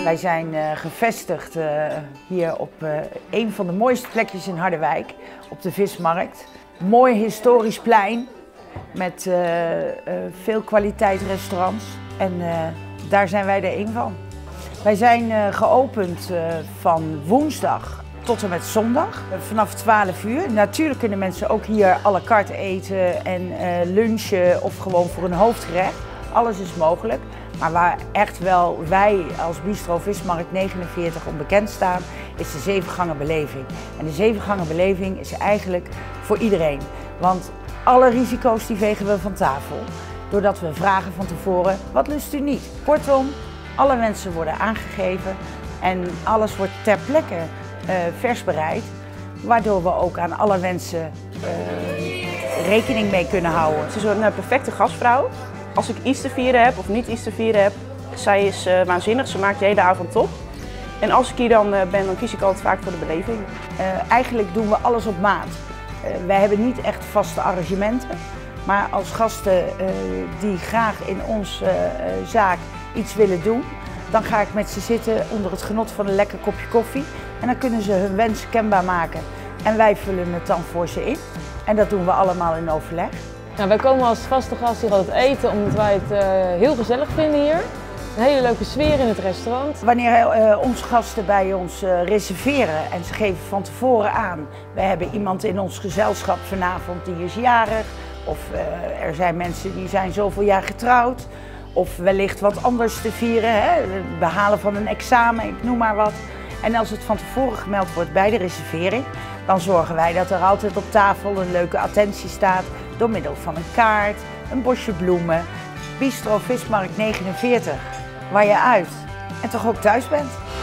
Wij zijn gevestigd hier op een van de mooiste plekjes in Harderwijk, op de Vismarkt. Mooi historisch plein met veel kwaliteit restaurants en daar zijn wij er één van. Wij zijn geopend van woensdag tot en met zondag, vanaf 12 uur. Natuurlijk kunnen mensen ook hier à la carte eten en lunchen of gewoon voor een hoofdgerecht. Alles is mogelijk. Maar waar echt wel wij als Bistro Vismarkt 49 onbekend staan, is de 7-gangen beleving. En de 7-gangen beleving is eigenlijk voor iedereen. Want alle risico's die vegen we van tafel. Doordat we vragen van tevoren, wat lust u niet? Kortom, alle wensen worden aangegeven en alles wordt ter plekke vers bereid. Waardoor we ook aan alle wensen rekening mee kunnen houden. Ze is een perfecte gastvrouw. Als ik iets te vieren heb of niet iets te vieren heb, zij is waanzinnig. Ze maakt de hele avond top. En als ik hier dan ben, dan kies ik altijd vaak voor de beleving. Eigenlijk doen we alles op maat. Wij hebben niet echt vaste arrangementen. Maar als gasten die graag in onze zaak iets willen doen, dan ga ik met ze zitten onder het genot van een lekker kopje koffie. En dan kunnen ze hun wensen kenbaar maken. En wij vullen het dan voor ze in. En dat doen we allemaal in overleg. Nou, wij komen als vaste gast hier altijd eten omdat wij het heel gezellig vinden hier. Een hele leuke sfeer in het restaurant. Wanneer onze gasten bij ons reserveren en ze geven van tevoren aan, we hebben iemand in ons gezelschap vanavond die is jarig. Of er zijn mensen die zijn zoveel jaar getrouwd. Of wellicht wat anders te vieren, hè? Het behalen van een examen, ik noem maar wat. En als het van tevoren gemeld wordt bij de reservering, dan zorgen wij dat er altijd op tafel een leuke attentie staat door middel van een kaart, een bosje bloemen. Bistro Vismarkt 49, waar je uit en toch ook thuis bent.